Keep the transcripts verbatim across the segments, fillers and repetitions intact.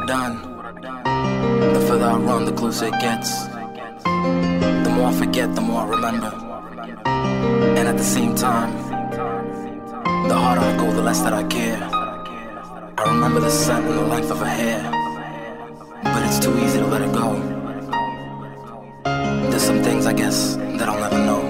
I've done, the further I run, the closer it gets. The more I forget, the more I remember. And at the same time, the harder I go, the less that I care. I remember the scent and the length of her hair, but it's too easy to let it go. There's some things, I guess, that I'll never know.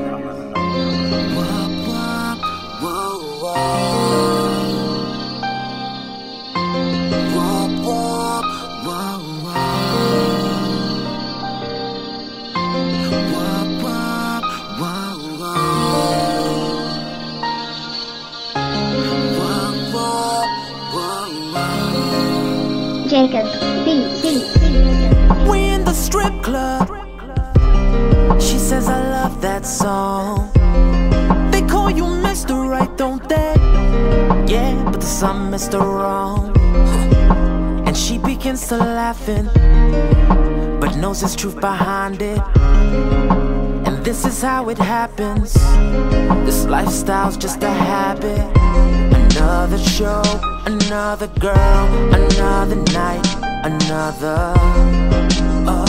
Jacobbeats. We in the strip club. She says I love that song. They call you Mister Right, don't they? Yeah, but there's some Mister Wrong. And she begins to laughing, but knows there's truth behind it. And this is how it happens. This lifestyle's just a habit. Another show, another girl, another night, another. Oh,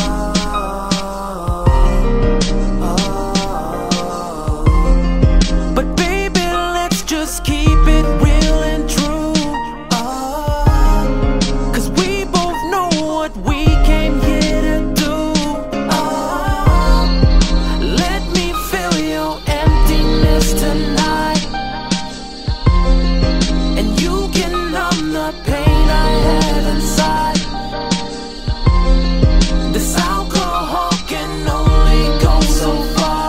oh. But baby, let's just keep it real and true. Oh, 'cause we both know what we came here to do. Oh, let me fill your emptiness tonight. The pain I have inside. This alcohol can only go so far.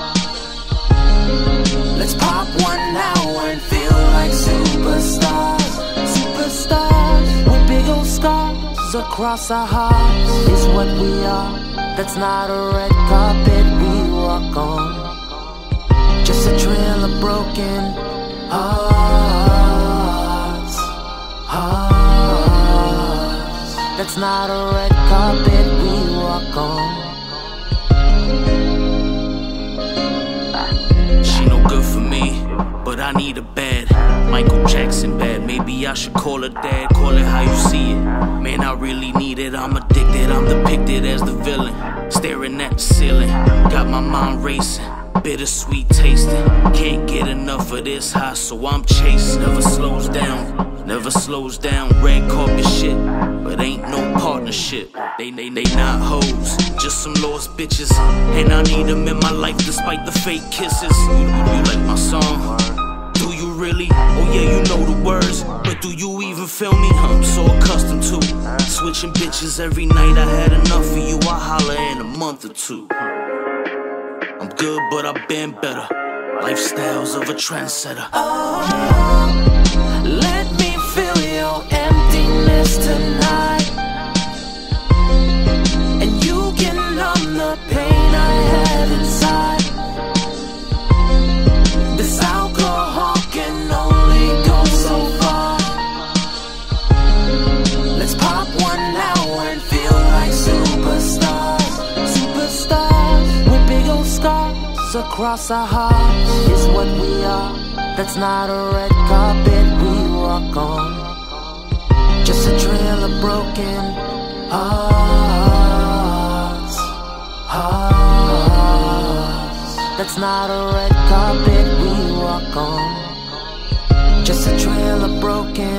Let's pop one now and feel like superstars. Superstars with big old scars across our hearts is what we are. That's not a red carpet we walk on, just a trail of broken hearts. Hearts. That's not a red carpet we walk on. She no good for me, but I need a bad Michael Jackson bad. Maybe I should call her dad, call it how you see it. Man, I really need it, I'm addicted, I'm depicted as the villain. Staring at the ceiling, got my mind racing, bittersweet tasting. Can't get enough of this high, so I'm chasing. Never slows down, never slows down. Red carpet shit, but ain't no partnership. They, they, they not hoes, just some lost bitches. And I need them in my life despite the fake kisses. You, you like my song? Do you really? Oh yeah, you know the words, but do you even feel me? I'm so accustomed to switching bitches every night. I had enough of you, I'll holler in a month or two. I'm good, but I've been better. Lifestyles of a trendsetter. Oh, let me fill your emptiness tonight, and you can numb the pain I have inside. This alcohol can only go so far. Let's pop one now and feel like superstars. Superstars with big old scars across our hearts is what we are. That's not a red carpet we walk on, just a trail of broken hearts. Hearts. That's not a red carpet we walk on, just a trail of broken